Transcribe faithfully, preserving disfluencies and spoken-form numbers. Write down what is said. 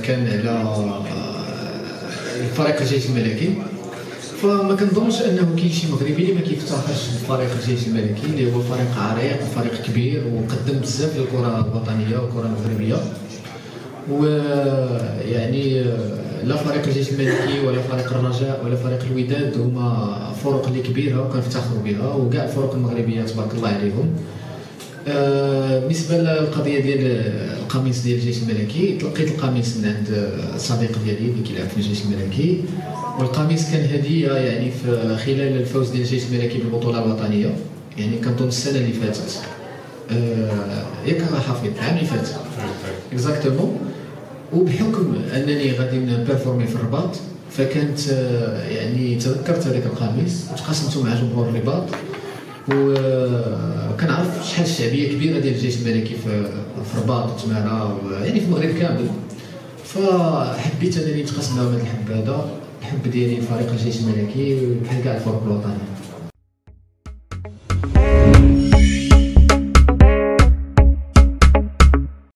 كان على فريق الجيش الملكي. فما كنظنش انه كاين شي مغربي اللي ما كيفتخرش بفريق الجيش الملكي اللي هو فريق عريق وفريق كبير وقدم بزاف للكره الوطنيه والكره المغربيه. ويعني لا فريق الجيش الملكي ولا فريق الرجاء ولا فريق الوداد هما فرق اللي كبيره وكنفتخروا بها، وكاع الفرق المغربيه تبارك الله عليهم. بالنسبه للقضيه ديال القميص ديال الجيش الملكي، تلقيت القميص من عند الصديق ديالي اللي كيلعب في الجيش الملكي، والقميص كان هديه يعني في خلال الفوز ديال الجيش الملكي بالبطوله الوطنيه، يعني كنظن السنه اللي فاتت ياك حفيظ العام اللي فات اكزاكتومون. وبحكم انني غادي نبيرفورمي في الرباط فكانت يعني تذكرت هذاك القميص وتقاسمته مع جمهور الرباط، وكنعرف شحال الشعبيه كبيره ديال الجيش الملكي في في الرباط وتمارا يعني في المغرب كامل. فحبيت انني نتقاسم معهم هذا الحب، هذا الحب ديالي لفريق الجيش الملكي بحال كاع الفرق الوطنيه.